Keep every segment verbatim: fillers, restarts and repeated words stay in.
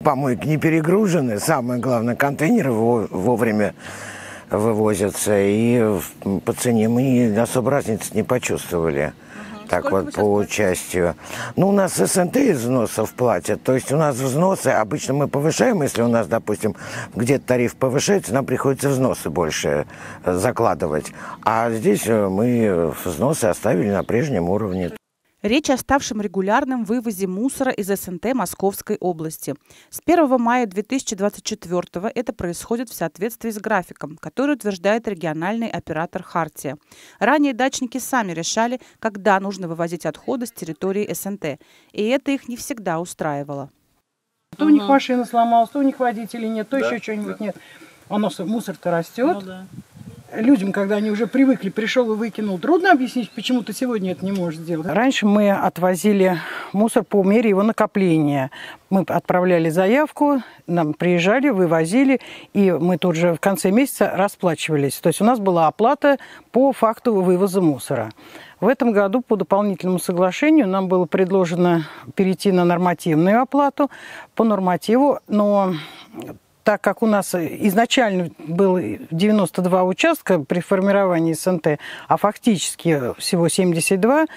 помойки не перегружены. Самое главное, контейнеры вовремя вывозятся. И по цене мы особо разницы не почувствовали. Так Сколько вот, по участию. Ну, у нас СНТ из взносов платят. То есть у нас взносы, обычно мы повышаем, если у нас, допустим, где-то тариф повышается, нам приходится взносы больше закладывать. А здесь мы взносы оставили на прежнем уровне. Речь о ставшем регулярном вывозе мусора из СНТ Московской области. С первого мая две тысячи двадцать четвёртого это происходит в соответствии с графиком, который утверждает региональный оператор «Хартия». Ранее дачники сами решали, когда нужно вывозить отходы с территории СНТ, и это их не всегда устраивало. То у них машина сломалась, то у них водителей нет, то да, еще что-нибудь да. нет. А у нас мусор-то растет. Ну, да. Людям, когда они уже привыкли, пришел и выкинул, трудно объяснить, почему ты сегодня это не можешь сделать. Раньше мы отвозили мусор по мере его накопления. Мы отправляли заявку, нам приезжали, вывозили, и мы тут же в конце месяца расплачивались. То есть у нас была оплата по факту вывоза мусора. В этом году по дополнительному соглашению нам было предложено перейти на нормативную оплату по нормативу, но так как у нас изначально было девяносто два участка при формировании СНТ, а фактически всего семьдесят два,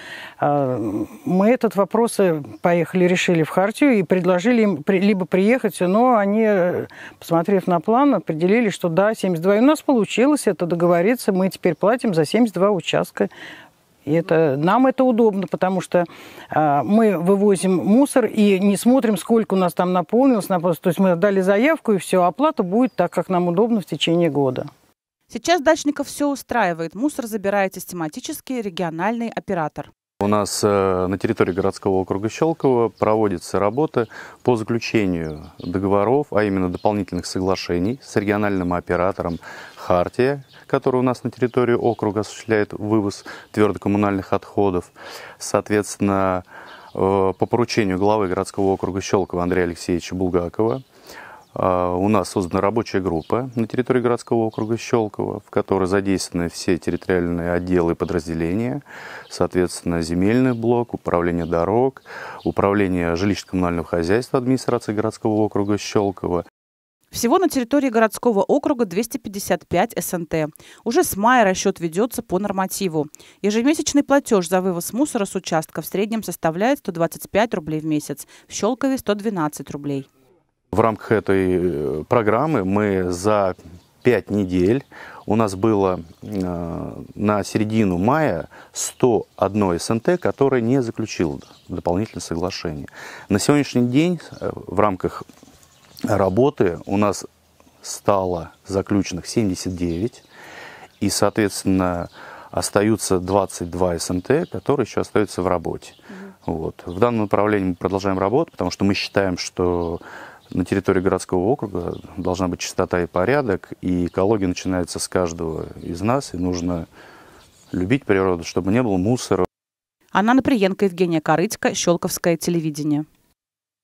мы этот вопрос поехали, решили в Хартию и предложили им либо приехать, но они, посмотрев на план, определили, что да, семьдесят два. И у нас получилось это договориться, мы теперь платим за семьдесят два участка. И это, нам это удобно, потому что э, мы вывозим мусор и не смотрим, сколько у нас там наполнилось. То есть мы дали заявку, и все, оплата будет так, как нам удобно в течение года. Сейчас дачников все устраивает. Мусор забирает систематически региональный оператор. У нас э, на территории городского округа Щелково проводятся работы по заключению договоров, а именно дополнительных соглашений с региональным оператором «Хартия», который у нас на территории округа осуществляет вывоз твердокоммунальных отходов. Соответственно, э, по поручению главы городского округа Щелково Андрея Алексеевича Булгакова у нас создана рабочая группа на территории городского округа Щелково, в которой задействованы все территориальные отделы и подразделения, соответственно, земельный блок, управление дорог, управление жилищно-коммунального хозяйства администрации городского округа Щелково. Всего на территории городского округа двести пятьдесят пять СНТ. Уже с мая расчет ведется по нормативу. Ежемесячный платеж за вывоз мусора с участка в среднем составляет сто двадцать пять рублей в месяц, в Щелкове сто двенадцать рублей. В рамках этой программы мы за пять недель, у нас было э, на середину мая сто одна СНТ, которая не заключила дополнительное соглашение. На сегодняшний день э, в рамках работы у нас стало заключенных семьдесят девять, и, соответственно, остаются двадцать два СНТ, которые еще остаются в работе. Mm-hmm. Вот. В данном направлении мы продолжаем работу, потому что мы считаем, что на территории городского округа должна быть чистота и порядок, и экология начинается с каждого из нас, и нужно любить природу, чтобы не было мусора. Анна Наприенко, Евгения Корытько, Щелковское телевидение.